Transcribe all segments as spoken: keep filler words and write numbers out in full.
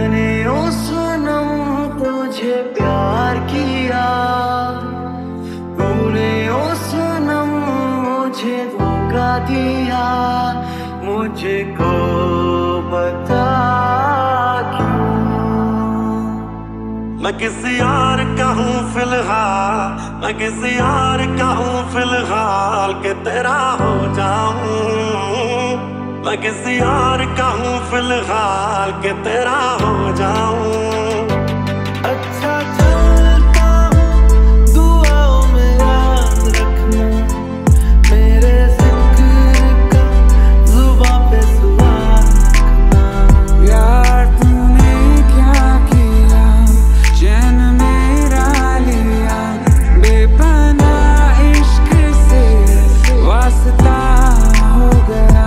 मैंने ओ सनम तुझे प्यार किया, तूने ओ सनम मुझे धोखा दिया, मुझे को बता क्यों। मैं किसी और का हूँ फिलहाल, मैं किसी और का हूँ फिलहाल के तेरा हो जाऊं। मैं किसी और का हूँ फिलहाल के तेरा हो जाऊं। अच्छा चलता हूँ दुआओं में याद रखना, मेरे जिक्र का जुबां पे सुहाग रखना। यार तूने क्या किया, चैन मेरा लिया, बेपनाह इश्क से वास्ता हो गया।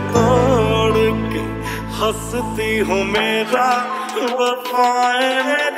हंसती हूँ मेरा वफाएं